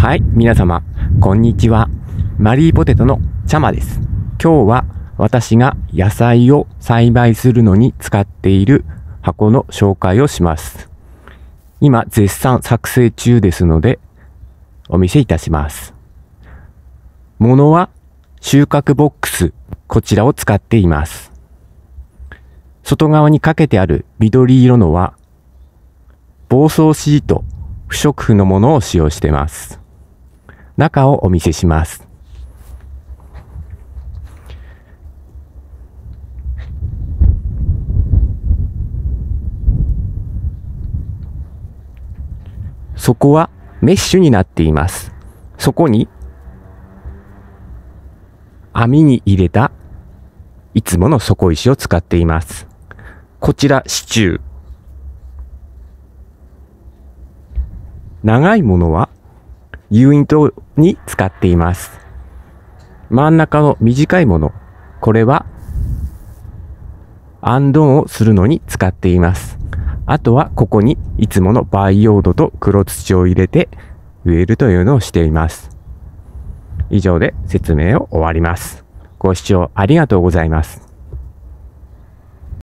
はい、皆様、こんにちは。マリーポテトのちゃまです。今日は私が野菜を栽培するのに使っている箱の紹介をします。今、絶賛作成中ですので、お見せいたします。ものは収穫ボックス、こちらを使っています。外側にかけてある緑色のは、防草シート、不織布のものを使用しています。中をお見せします。底はメッシュになっています。そこに網に入れたいつもの底石を使っています。こちら支柱。長いものは誘引灯に使っています。真ん中の短いもの、これはあんどんをするのに使っています。あとはここにいつもの培養土と黒土を入れて植えるというのをしています。以上で説明を終わります。ご視聴ありがとうございます。